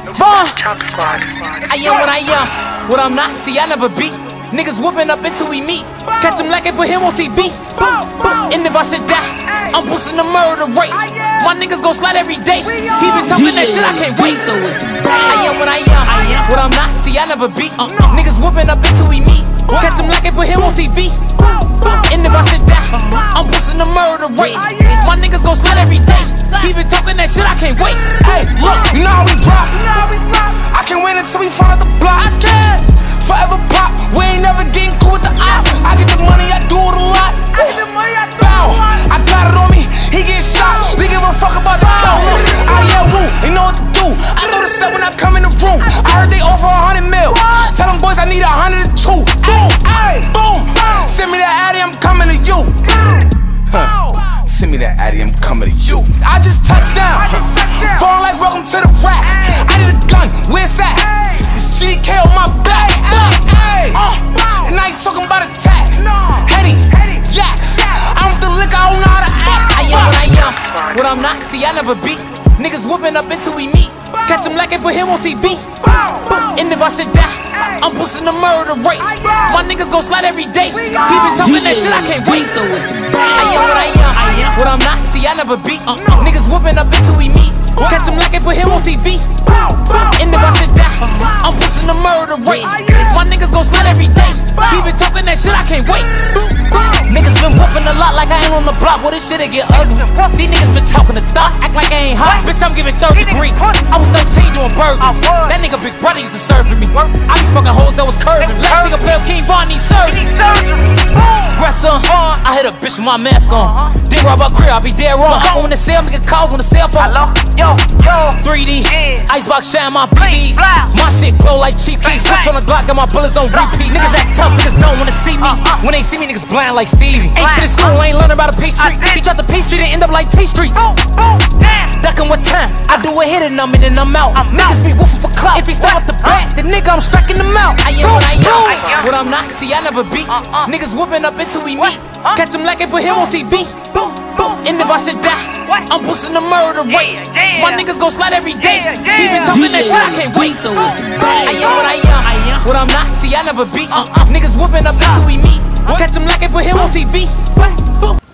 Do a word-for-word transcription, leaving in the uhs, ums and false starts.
Vaughn, I am what I am, what I'm not, see I never beat. Niggas whooping up until we meet. Catch him like it, put him on T V. And if I should die, I'm boosting the murder rate. My niggas gon' slide every day. He been talking that shit, I can't wait. So it's I am what I am, what I'm not, see I never beat. Niggas whooping up until we meet. Catch him like it, put him on T V. And if I should die, I'm boosting the murder rate. My niggas gon' slide every day. He been talking that shit, I can't wait. Hey, look, you know how we rock. I can't wait until we find the block. I can't forever pop. We ain't never getting cool with the ops. I get the money, I do it a lot. Bow, I got it on me. He get shot. We give a fuck about the coast. I yeah, woo, they know what to do. I know the set when I come in the room. I heard they offer a hundred mil. Tell them boys I need a hundred and two. Boom, ay, boom. Send me that Addy, I'm coming to you. Huh. Send me that Addy, I'm coming to you. I just touched down. Falling like welcome to the rack. I need a gun, where's that? It's G K on my back. Ay, ay. Uh, and I ain't talking about a tat. Henny, yeah. I'm with the liquor, I don't know how to act. I am what I am, what I'm not, see I never beat. Niggas whooping up until we meet. Catch him like it, put him on T V. And if I should die, I'm boosting the murder rate. My niggas gon' slide every day. He been talking that shit, I can't wait. So it's I am what I am, what I'm not, see I never beat. Niggas whooping up until we meet. Catch him like it, put him on T V. And if I should die, I'm boosting the murder rate. My niggas gon' slide every day. He been talking that shit, I can't wait. Niggas been whooping a lot like I ain't on the block. Well, this shit'll get ugly. These niggas been talking the thought, act like I ain't hot. Bitch, I'm giving third degree. I was thirteen doing burgers. That nigga Big Brother used to serve for me. I be fucking hoes that was curving. Last nigga play King Von, need surgery. Grandson, I hit a bitch with my mask on. Then rob her crib, I be dead wrong. I go in the cell, nigga calls on the cell phone. three D, Icebox shine my B Ds. My shit glow like cheap keys. Switch on the Glock, got my bullets on repeat. Niggas act tough, niggas don't wanna see me. When they see me, niggas blind like Stevie. Ain't finished school, ain't learning about a Peachtree. He dropped the Peachtree and end up like T Streets. Duckin' what time? I do a hit and I'm in and I'm out. Niggas be woofing for clout. If he step up the back, the nigga I'm striking him out. I am what I am, what I'm not, see I never beat. Niggas whooping up until we meet. Catch him like it, put him on T V. And if I should die, I'm boosting the murder rate. My niggas gon' slide every day. He been talking that shit, I can't wait. So it's I am what I am, what I'm not, see I never beat. Niggas whooping up until we meet. Catch him like it, put him on T V.